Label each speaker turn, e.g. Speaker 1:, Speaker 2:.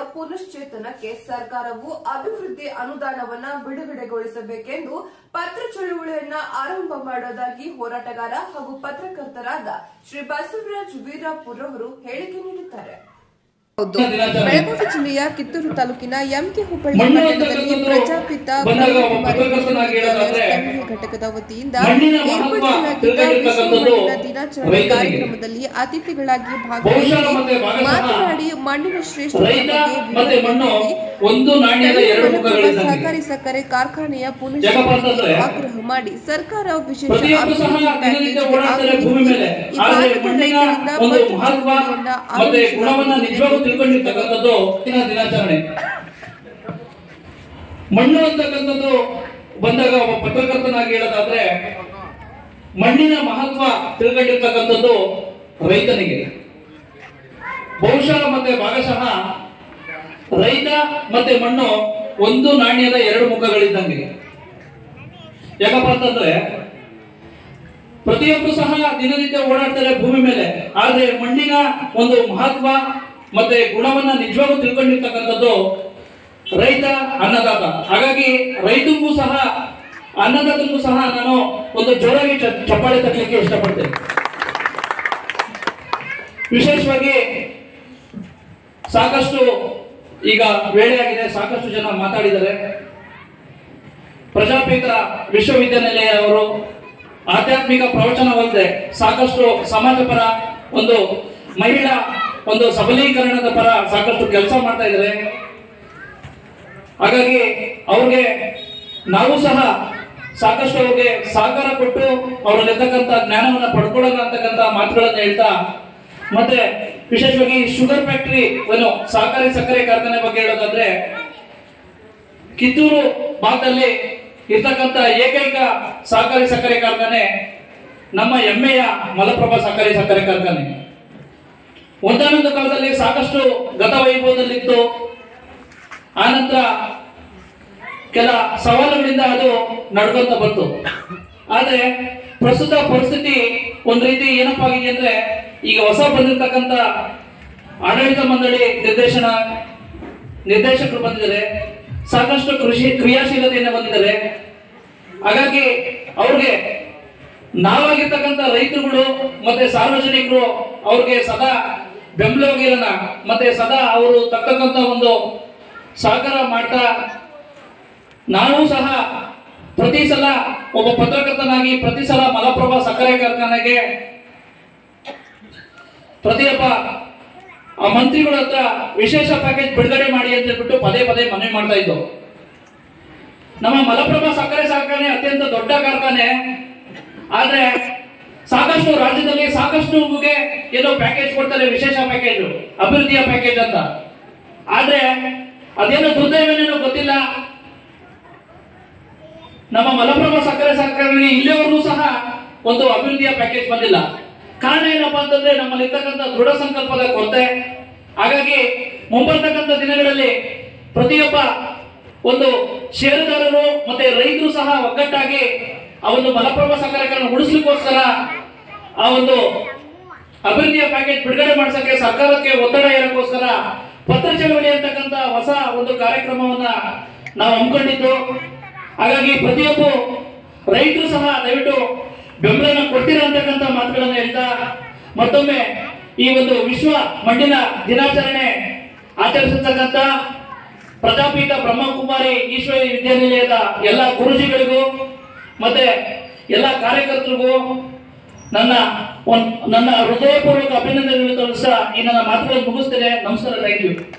Speaker 1: ಪುನಶ್ಚೇತನಕ್ಕೆ ಸರ್ಕಾರವು ಅಭಿವೃದ್ಧಿ ಅನುದಾನವನ್ನ ಬಿಡುಗಡೆಗೊಳಿಸಬೇಕೆಂದು ಪತ್ರ ಚಳುವಳಿಯನ್ನ ಆರಂಭ ಮಾಡೋದಾಗಿ ಹೋರಾಟಗಾರ ಹಾಗೂ ಪತ್ರಕರ್ತರಾದ ಶ್ರೀ ಬಸವರಾಜ್ ವೀರಾಪುರ್ ಅವರು ಹೇಳಿಕೆ ನೀಡಿದ್ದಾರೆ. ಬೆಳಗಾವಿ ಜಿಲ್ಲೆಯ ಕಿತ್ತೂರು ತಾಲೂಕಿನ ಎಂಕೆ ಹುಬ್ಬಳ್ಳಿ ಪಟ್ಟಣದಲ್ಲಿ ಪ್ರಜಾಪಿತ ಘಟಕದ ವತಿಯಿಂದ ಏರ್ಪಡಿಸಲಾಗಿದ್ದ ವಿಶ್ವ ಮಣ್ಣಿನ ದಿನಾಚರಣೆ ಕಾರ್ಯಕ್ರಮದಲ್ಲಿ ಅತಿಥಿಗಳಾಗಿ ಭಾಗವಹಿಸಿ ಮಾತನಾಡಿ ಮಣ್ಣಿನ ಶ್ರೇಷ್ಠತೆ ಸಹಕಾರಿ ಸಕ್ಕರೆ ಕಾರ್ಖಾನೆಯ ಪುನಶ್ಚೇತನಕ್ಕೆ ಆಗ್ರಹ ಮಾಡಿ ಸರ್ಕಾರ ವಿಶೇಷ ಅಭಿವೃದ್ಧಿ ಪ್ಯಾಕೇಜ್ ಈ ಭಾಗದ ರೈತರಿಂದ
Speaker 2: ತಿಳ್ಕೊಂಡಿರ್ತಕ್ಕಂಥದ್ದು ದಿನಾಚರಣೆ. ಮಣ್ಣು ಅಂತಕ್ಕಂಥದ್ದು ಬಂದಾಗ ಒಬ್ಬ ಪತ್ರಕರ್ತನಾಗಿ ಹೇಳೋದಾದ್ರೆ ಮಣ್ಣಿನ ಮಹತ್ವ ತಿಳ್ಕೊಂಡಿರ್ತಕ್ಕಂಥದ್ದು ರೈತನಿಗೆ. ಬಹುಶಃ ಮತ್ತೆ ಭಾಗಶಃ ರೈತ ಮತ್ತೆ ಮಣ್ಣು ಒಂದು ನಾಣ್ಯದ ಎರಡು ಮುಖಗಳಿದ್ದಂಗೆ. ಯಾಕಪ್ಪ ಅಂತಂದ್ರೆ ಪ್ರತಿಯೊಬ್ಬರು ಸಹ ದಿನನಿತ್ಯ ಓಡಾಡ್ತಾರೆ ಭೂಮಿ ಮೇಲೆ, ಆದ್ರೆ ಮಣ್ಣಿನ ಒಂದು ಮಹತ್ವ ಮತ್ತೆ ಗುಣವನ್ನ ನಿಜವಾಗೂ ತಿಳ್ಕೊಂಡಿರ್ತಕ್ಕಂಥದ್ದು ರೈತ, ಅನ್ನದಾತ. ಹಾಗಾಗಿ ರೈತನಿಗೂ ಸಹ ಅನ್ನದಾತನಿಗೂ ಸಹ ನಾನು ಒಂದು ಜೋರಾಗಿ ಚಪ್ಪಾಳೆ ತಟ್ಟಲಿಕ್ಕೆ ಇಷ್ಟಪಡ್ತೇನೆ. ವಿಶೇಷವಾಗಿ ಸಾಕಷ್ಟು ಈಗ ವೇಳೆ ಆಗಿದೆ, ಸಾಕಷ್ಟು ಜನ ಮಾತಾಡಿದ್ದಾರೆ. ಪ್ರಜಾಪೀಠ ವಿಶ್ವವಿದ್ಯಾನಿಲಯ ಅವರು ಆಧ್ಯಾತ್ಮಿಕ ಪ್ರವಚನವಲ್ಲದೆ ಸಾಕಷ್ಟು ಸಮಾಜ ಪರ ಒಂದು ಮಹಿಳಾ ಒಂದು ಸಬಲೀಕರಣದ ಪರ ಸಾಕಷ್ಟು ಕೆಲಸ ಮಾಡ್ತಾ ಇದ್ದಾರೆ. ಹಾಗಾಗಿ ಅವ್ರಿಗೆ ನಾವು ಸಹ ಸಾಕಷ್ಟು ಅವ್ರಿಗೆ ಸಹಕಾರ ಕೊಟ್ಟು ಅವರಲ್ಲಿರ್ತಕ್ಕಂಥ ಜ್ಞಾನವನ್ನ ಪಡ್ಕೊಳ್ಳೋಣ ಅಂತಕ್ಕಂಥ ಮಾತುಗಳನ್ನು ಹೇಳ್ತಾ, ಮತ್ತೆ ವಿಶೇಷವಾಗಿ ಶುಗರ್ ಫ್ಯಾಕ್ಟರಿ ಒಂದು ಸಹಕಾರಿ ಸಕ್ಕರೆ ಕಾರ್ಖಾನೆ ಬಗ್ಗೆ ಹೇಳೋದಾದ್ರೆ ಕಿತ್ತೂರು ಭಾಗದಲ್ಲಿ ಇರ್ತಕ್ಕಂಥ ಏಕೈಕ ಸಹಕಾರಿ ಸಕ್ಕರೆ ಕಾರ್ಖಾನೆ ನಮ್ಮ ಹೆಮ್ಮೆಯ ಮಲಪ್ರಭಾ ಸಹಕಾರಿ ಸಕ್ಕರೆ ಕಾರ್ಖಾನೆ. ಒಂದಾನೊಂದು ಕಾಲದಲ್ಲಿ ಸಾಕಷ್ಟು ಗತ ವೈಭವದಲ್ಲಿತ್ತು. ಆನಂತರ ಕೆಲ ಸವಾಲುಗಳಿಂದ ಅದು ನಡ್ಕೊಂತ ಬಂತು. ಆದ್ರೆ ಪ್ರಸ್ತುತ ಪರಿಸ್ಥಿತಿ ಒಂದ್ ರೀತಿ ಏನಪ್ಪಾ ಆಗಿದೆ ಅಂದ್ರೆ, ಈಗ ಹೊಸ ಬಂದಿರತಕ್ಕಂತ ಆಡಳಿತ ಮಂಡಳಿ ನಿರ್ದೇಶಕರು ಬಂದಿದ್ದಾರೆ, ಸಾಕಷ್ಟು ಕ್ರಿಯಾಶೀಲತೆಯನ್ನು ಬಂದಿದ್ದಾರೆ. ಹಾಗಾಗಿ ಅವ್ರಿಗೆ ನಾವಾಗಿರ್ತಕ್ಕಂಥ ರೈತರುಗಳು ಮತ್ತೆ ಸಾರ್ವಜನಿಕರು ಅವ್ರಿಗೆ ಸದಾ ಬೆಂಬಲವಾಗಿರೋಣ, ಮತ್ತೆ ಸದಾ ಅವರು ತಕ್ಕಂತ ಒಂದು ಸಹಕಾರ ಮಾಡ್ತಾ, ನಾನು ಸಹ ಪ್ರತಿ ಸಲ ಒಬ್ಬ ಪತ್ರಕರ್ತನಾಗಿ ಪ್ರತಿ ಸಲ ಮಲಪ್ರಭಾ ಸಕ್ಕರೆ ಕಾರ್ಖಾನೆಗೆ ಪ್ರತಿಯೊಬ್ಬ ಮಂತ್ರಿಗಳ ಹತ್ರ ವಿಶೇಷ ಪ್ಯಾಕೇಜ್ ಬಿಡುಗಡೆ ಮಾಡಿ ಅಂತ ಹೇಳ್ಬಿಟ್ಟು ಪದೇ ಪದೇ ಮನವಿ ಮಾಡ್ತಾ ಇದ್ದು. ನಮ್ಮ ಮಲಪ್ರಭಾ ಸಕ್ಕರೆ ಕಾರ್ಖಾನೆ ಅತ್ಯಂತ ದೊಡ್ಡ ಕಾರ್ಖಾನೆ, ಆದ್ರೆ ಸಾಕಷ್ಟು ರಾಜ್ಯದಲ್ಲಿ ಸಾಕಷ್ಟು ಏನೋ ಪ್ಯಾಕೇಜ್ ಕೊಡ್ತಾರೆ, ವಿಶೇಷ ಪ್ಯಾಕೇಜ್, ಅಭಿವೃದ್ಧಿಯ ಪ್ಯಾಕೇಜ್ ಅಂತ. ಆದ್ರೆ ಅದೇನೋ ದುರ್ದೈವನೇನೋ ಗೊತ್ತಿಲ್ಲ, ನಮ್ಮ ಮಲಪ್ರಭಾ ಸಕ್ಕರೆ ಕಾರ್ಖಾನೆ ಇಲ್ಲಿವರೆಗೂ ಸಹ ಒಂದು ಅಭಿವೃದ್ಧಿಯ ಪ್ಯಾಕೇಜ್ ಬಂದಿಲ್ಲ. ಕಾರಣ ಏನಪ್ಪಾ ಅಂತಂದ್ರೆ ನಮ್ಮಲ್ಲಿ ಇರ್ತಕ್ಕಂಥ ದೃಢ ಸಂಕಲ್ಪದ ಕೊರತೆ. ಹಾಗಾಗಿ ಮುಂಬರ್ತಕ್ಕಂಥ ದಿನಗಳಲ್ಲಿ ಪ್ರತಿಯೊಬ್ಬ ಒಂದು ಷೇರುದಾರರು ಮತ್ತೆ ರೈತರು ಸಹ ಒಗ್ಗಟ್ಟಾಗಿ ಆ ಒಂದು ಮಲಪ್ರಭಾ ಸಕ್ಕರೆ ಕಾರ್ಖಾನೆ ಉಳಿಸ್ಲಿಕ್ಕೋಸ್ಕರ ಆ ಒಂದು ಅಭಿವೃದ್ಧಿಯ ಪ್ಯಾಕೇಜ್ ಬಿಡುಗಡೆ ಮಾಡಿಸಕ್ಕೆ ಸರ್ಕಾರಕ್ಕೆ ಒತ್ತಡ ಹೇಳಕ್ಕೋಸ್ಕರ ಪತ್ರ ಚಳವಳಿ ಅಂತಕ್ಕಂಥ ಹೊಸ ಒಂದು ಕಾರ್ಯಕ್ರಮವನ್ನ ನಾವು ಹಮ್ಮಿಕೊಂಡಿದ್ದು. ಹಾಗಾಗಿ ಪ್ರತಿಯೊಬ್ಬ ರೈತರು ಸಹ ದಯವಿಟ್ಟು ಬೆಂಬಲನ ಕೊಡ್ತೀರ ಅಂತಕ್ಕಂಥ ಮಾತುಗಳನ್ನು ಹೇಳ್ತಾ, ಮತ್ತೊಮ್ಮೆ ಈ ಒಂದು ವಿಶ್ವ ಮಣ್ಣಿನ ದಿನಾಚರಣೆ ಆಚರಿಸತಕ್ಕಂಥ ಪ್ರಜಾಪೀಠ ಬ್ರಹ್ಮಕುಮಾರಿ ಈಶ್ವರಿ ವಿದ್ಯಾನಿಲಯದ ಎಲ್ಲ ಗುರುಜಿಗಳಿಗೂ ಮತ್ತೆ ಎಲ್ಲ ಕಾರ್ಯಕರ್ತರಿಗೂ ನನ್ನ ಹೃದಯಪೂರ್ವಕ ಅಭಿನಂದನೆಗಳನ್ನು ತಿಳಿಸ್ತಾ ಈ ನನ್ನ ಮಾತುಗಳನ್ನು ಮುಗಿಸ್ತೇನೆ. ನಮಸ್ಕಾರ, ಥ್ಯಾಂಕ್ ಯು.